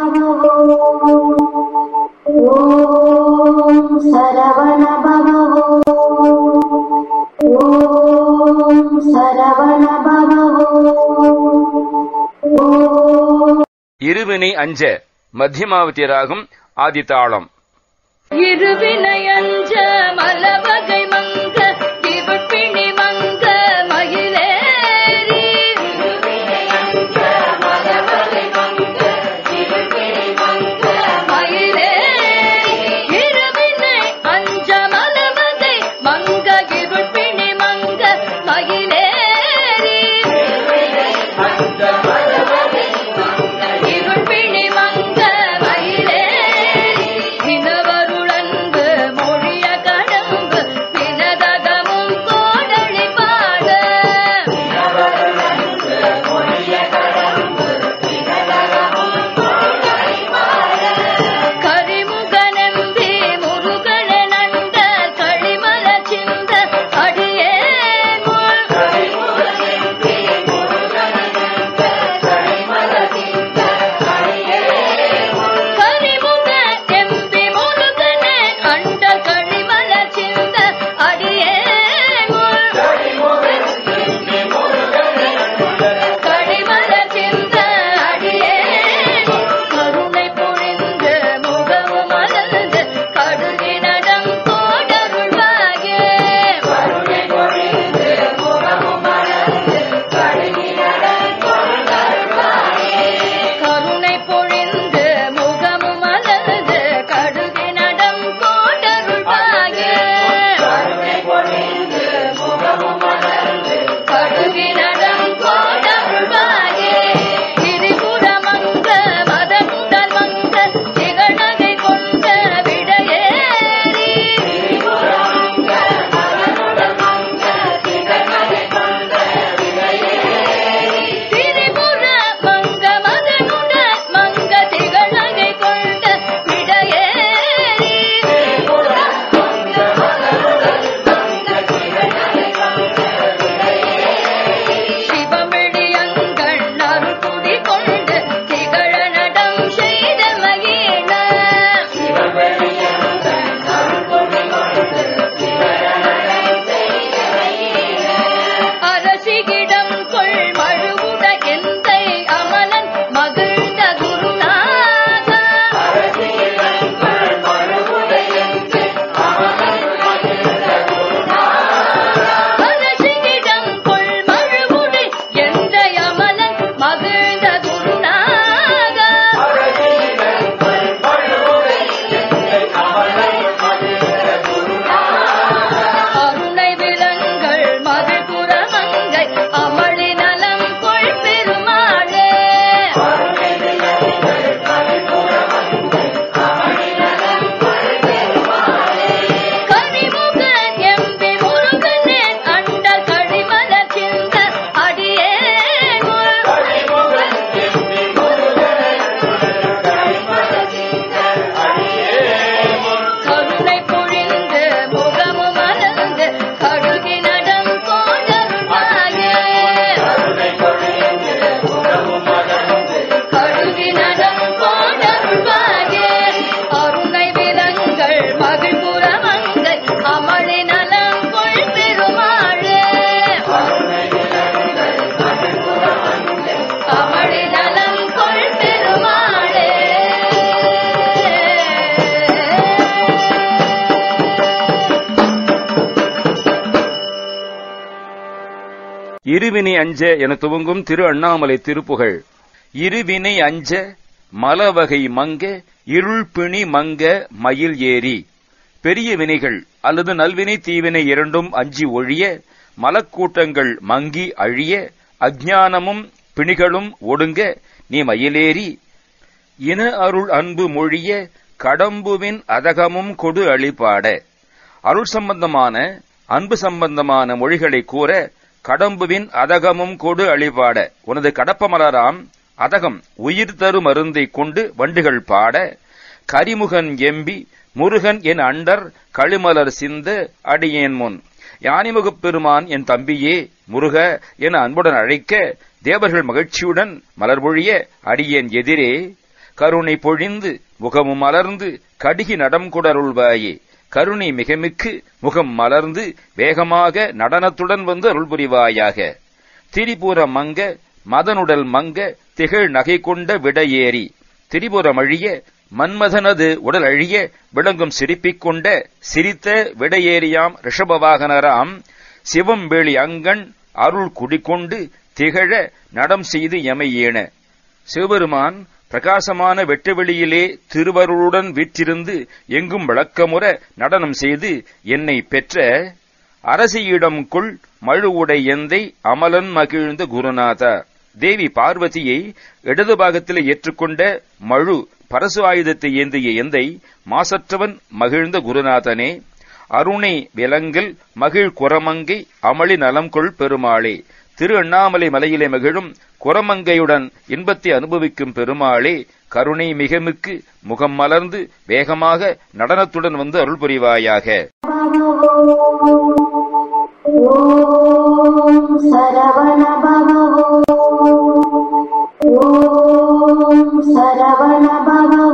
ஓம் சரவண பவ ஓம் சரவண பவ. இருவினை அஞ்ச மத்தியமாவதி ராகம் ஆதிதாளம். இருவினை அஞ்ச மலவகை மங்க இவட்பிணி மங்க மயிலேறி. இருவினை அஞ்ச மலவகை மங்க இவட்பிணி மங்க மயிலேறி. இருவினை அஞ்ச மலவகை மங்க இவட்பிணி மங்க மயிலேறி. இருவினை அஞ்ச மலவகை மங்க இவட்பிணி மங்க மயிலேறி. வினவருளன்பு மொழிய கடம்பு வினதகமும் கோடழி பாட. வினவருளன்பு மொழிய கடம்பு வினதகமும் கோடழி பாட. கரிமுகனெம்பி முருகனே நண்ட களிமல சிந்த அடியேனுள். கரிமுகனெம்பி முருகனே நண்ட களிமல சிந்த அடியேனுள். கரிமுக எம்பி முருகனே அண்ட களிமல சிந்த அடியேனுள். களிமல சிந்த அடியேனுள். கருணை பொழிந்து முகமு மலர்ந்து கடுகினடம் கோடருள்வாயே. கருணை பொழிந்து முகமு மலர்ந்து கடுகினடம் கோடருள்வாயே. கருணை பொழிந்து முகமு மலர்ந்து கடுகினடம் கோடருள்வாயே. கருணை பொழிந்து முகமு மலர்ந்து கடுகினடம் கோடருள்வாயே. திரிபுர மங்க மதனுடல் மங்க திகழகை கொண்ட விடையேறி. திரிபுர மங்க மதனுடல் மங்க திகழகை கொண்ட விடையேறி. திரிபுர மங்க மதனுடல் மங்க திகழகை கொண்ட விடையேறி. திரிபுர மங்க மதனுடல் மங்க திகழகை கொண்ட விடையேறி. சிவமிழியங்கள் அருள்குடி கொண்டு திகழ நடம் செய்த மகிழ. சிவமிழியங்கள் அருள்குடி கொண்டு திகழ நடம் செய்த மகிழ. அரசிகிடம் கொள் மழுவுட எந்தை அமலன் மகிழ்ந்த குருநாத. அரசிகிடம் கொள் மழுவுட எந்தை அமலன் மகிழ்ந்த குருநாத. அரசிகிடம் கொள் மழுவுட எந்தை அமலன் மகிழ்ந்த குருநாத. அரசிகிடம் கொள் மழுவுட எந்தை அமலன் மகிழ்ந்த குருநாத. அருணை விலங்கள் மகிழ்புற மங்கை அமளி நலம் கொள் பெருமாளே. அருணை விலங்கள் மகிழ்புற மங்கை அமளி நலம் கொள் பெருமாளே. கரிமுகன் எம்பி முருகனே அண்ட களிமல சிந்த அடியேனுள். கரிமுகன் எம்பி முருகனே அண்ட களிமல சிந்த அடியேனுள். கருணை பொழிந்து முகமு மலர்ந்து கடுகினடம் கோடருள்வாயே. கருணை பொழிந்து முகமு மலர்ந்து கடுகினடம் கோடருள்வாயே. அருணை விலங்கள் மகிழ்புற மங்கை அமளி நலம் கொள் பெருமாளே. அருணை விலங்கள் மகிழ்புற மங்கை அமளி நலம் கொள் பெருமாளே. இருவினை அஞ்ச என துவங்கும் திரு அண்ணாமலை திருப்புகழ். இருவினை அஞ்ச மலவகை மங்க இருள்பிணி மங்க மயில் ஏறி. பெரிய வினைகள் அல்லது நல்வினை தீவினை இரண்டும் அஞ்சி ஒழிய மலக்கூட்டங்கள் மங்கி அழிய அஞ்ஞானமும் பிணிகளும் ஒடுங்க நீ மயிலேறி. இன அருள் அன்பு மொழிய கடம்புவின் அதகமும் கொடு அழிபாட. அருள் சம்பந்தமான அன்பு சம்பந்தமான மொழிகளை கூற கடம்புவின் அதகமும் கொடு அழிபாட. உனது கடப்பமலராம் அதகம் உயிர் தரு மருந்தை கொண்டு வண்டுகள் பாட. கரிமுகன் எம்பி முருகன் என் அண்டர் களிமலர் சிந்த அடியேன் முன். யானிமுகப் பெருமான் என் தம்பியே முருக என அன்புடன் அழைக்க தேவர்கள் மகிழ்ச்சியுடன் மலர்பொழிய அடியேன் எதிரே கருணை பொழிந்து முகமும் மலர்ந்து கடுகி நடம்குடருள்வாயே. கருணை மிகமிக்கு முகம் மலர்ந்து வேகமாக நடனத்துடன் வந்து அருள் புரிவாயாக. திரிபுர மங்க மதனுடல் மங்க திகழ் நகை கொண்ட விடையேறி. திரிபுரம் அழிய மன்மதனது உடல் அழிய விளங்கும் சிரிப்பிக் கொண்ட சிரித்த விடையேறியாம் ரிஷபவாகனராம் சிவம்பேளி அங்கண் அருள் குடிக்கொண்டு திகழ நடம் செய்து எமையேன. சிவபெருமான் பிரகாசமான வெட்டுவெளியிலே திருவருளுடன் வீற்றிருந்து எங்கும் விளக்கமுற நடனம் செய்து என்னை பெற்ற அரசியிடம் கொள் மழுவுடை எந்தை அமலன் மகிழ்ந்த குருநாதா. தேவி பார்வதியை இடது பாகத்தில் ஏற்றுக்கொண்ட மழு பரசு ஆயுதத்தை ஏந்திய எந்தை மாசற்றவன் மகிழ்ந்த குருநாதனே. அருணை விலங்கல் மகிழ் குரமங்கை அமளி நலம் கொள் பெருமாளே. திரு அண்ணாமலை மலையிலே மகிழும் குரமங்கையுடன் இன்பத்தை அனுபவிக்கும் பெருமாளே, கருணை மிகமிக்கு முகம் மலர்ந்து வேகமாக நடனத்துடன் வந்து அருள் புரிவாயாக. ஓம் சரவண பவ. ஓம் சரவண பவ.